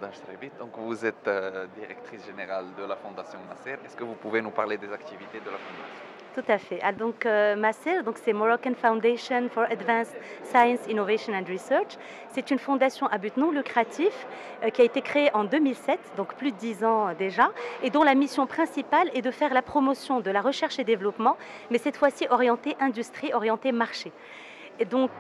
Madame Chreibit. Donc, vous êtes directrice générale de la Fondation Nasser. Est-ce que vous pouvez nous parler des activités de la Fondation? Tout à fait. Ah, donc, MASER, donc c'est Moroccan Foundation for Advanced Science, Innovation and Research. C'est une fondation à but non lucratif qui a été créée en 2007, donc plus de 10 ans déjà, et dont la mission principale est de faire la promotion de la recherche et développement, mais cette fois-ci orientée industrie, orientée marché. Et donc,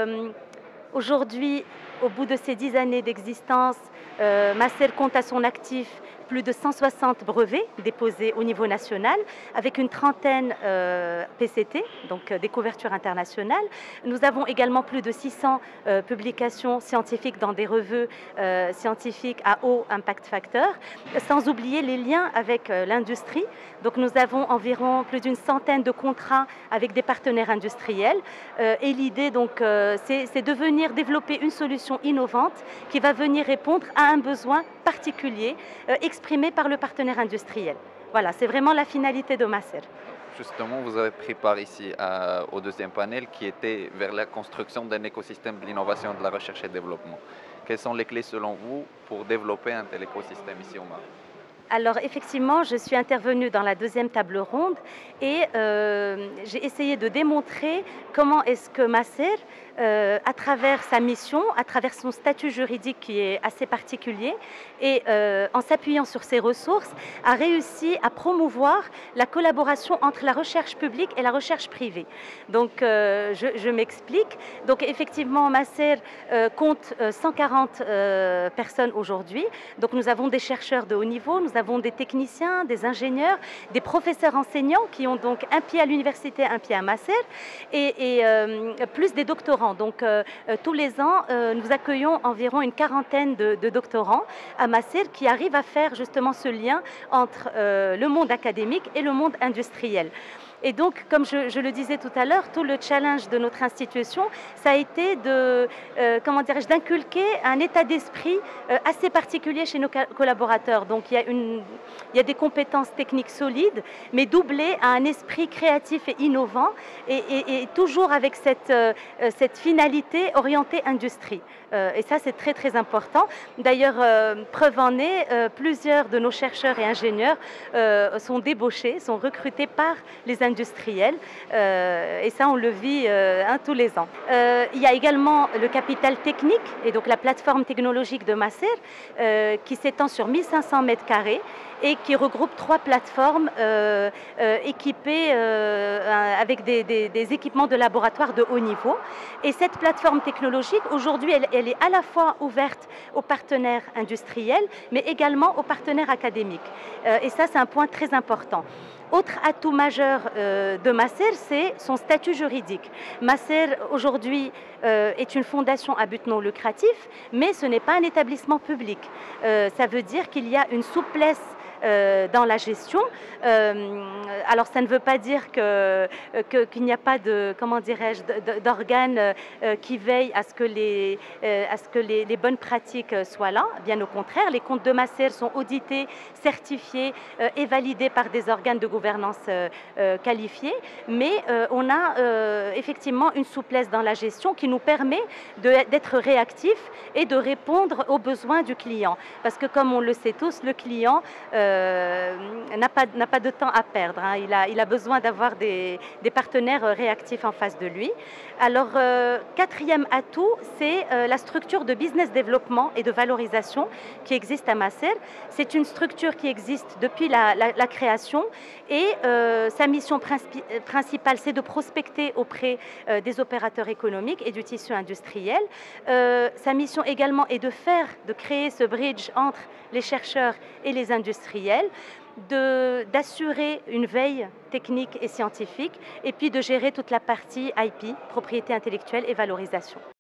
aujourd'hui, au bout de ces 10 années d'existence, MASER compte à son actif plus de 160 brevets déposés au niveau national, avec une trentaine PCT, donc des couvertures internationales. Nous avons également plus de 600 publications scientifiques dans des revues scientifiques à haut impact factor, sans oublier les liens avec l'industrie. Donc nous avons environ plus d'une centaine de contrats avec des partenaires industriels. Et l'idée, donc, c'est de venir développer une solution innovante qui va venir répondre à un besoin particulier exprimé par le partenaire industriel. Voilà, c'est vraiment la finalité de MASER. Justement, vous avez pris part ici au deuxième panel qui était vers la construction d'un écosystème de l'innovation et de la recherche et développement. Quelles sont les clés selon vous pour développer un tel écosystème ici au Maroc? Alors effectivement, je suis intervenue dans la deuxième table ronde et j'ai essayé de démontrer comment est-ce que MASER, à travers sa mission, à travers son statut juridique qui est assez particulier et en s'appuyant sur ses ressources, a réussi à promouvoir la collaboration entre la recherche publique et la recherche privée. Donc je m'explique. Donc effectivement, MASER compte 140 personnes aujourd'hui. Donc nous avons des chercheurs de haut niveau, nous avons des techniciens, des ingénieurs, des professeurs enseignants qui ont donc un pied à l'université, un pied à MASER et plus des doctorants. Donc tous les ans, nous accueillons environ une quarantaine de doctorants à MASER qui arrivent à faire justement ce lien entre le monde académique et le monde industriel. Et donc, comme je le disais tout à l'heure, tout le challenge de notre institution, ça a été d'inculquer un état d'esprit assez particulier chez nos collaborateurs. Donc, il y a des compétences techniques solides, mais doublées à un esprit créatif et innovant, et toujours avec cette finalité orientée industrie. Et ça, c'est très, très important. D'ailleurs, preuve en est, plusieurs de nos chercheurs et ingénieurs sont débauchés, sont recrutés par les industriels, et ça on le vit tous les ans. Il y a également le capital technique et donc la plateforme technologique de MASER qui s'étend sur 1500 mètres carrés et qui regroupe 3 plateformes équipées avec des équipements de laboratoire de haut niveau. Et cette plateforme technologique, aujourd'hui, elle est à la fois ouverte aux partenaires industriels, mais également aux partenaires académiques. Et ça, c'est un point très important. Autre atout majeur de MASER, c'est son statut juridique. MASER, aujourd'hui, est une fondation à but non lucratif, mais ce n'est pas un établissement public. Ça veut dire qu'il y a une souplesse dans la gestion. Alors ça ne veut pas dire qu'il n'y a pas d'organes qui veillent à ce que les bonnes pratiques soient là. Bien au contraire, les comptes de MASER sont audités, certifiés et validés par des organes de gouvernance qualifiés, mais on a effectivement une souplesse dans la gestion qui nous permet d'être réactifs et de répondre aux besoins du client. Parce que comme on le sait tous, le client n'a pas de temps à perdre. Hein. Il a besoin d'avoir des partenaires réactifs en face de lui. Alors, quatrième atout, c'est la structure de business développement et de valorisation qui existe à MASER. C'est une structure qui existe depuis la création et sa mission principale, c'est de prospecter auprès des opérateurs économiques et du tissu industriel. Sa mission également est de créer ce bridge entre les chercheurs et les industriels, d'assurer une veille technique et scientifique, et puis de gérer toute la partie IP, propriété intellectuelle et valorisation.